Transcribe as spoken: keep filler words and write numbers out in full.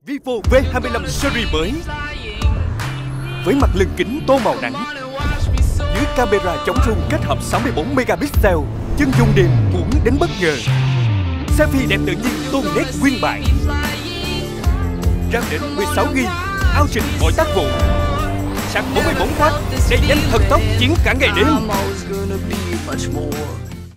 Vivo V hai mươi lăm series mới với mặt lưng kính tô màu nắng, dưới camera chống rung kết hợp sáu mươi bốn megapixel, chân dung đêm cuốn đến bất ngờ. Selfie đẹp tự nhiên tôn nét nguyên bản. RAM đến mười sáu gi ga bai, ao trình mọi tác vụ. Sạc bốn mươi bốn W, đầy nhanh thần tốc chiến cả ngày đêm.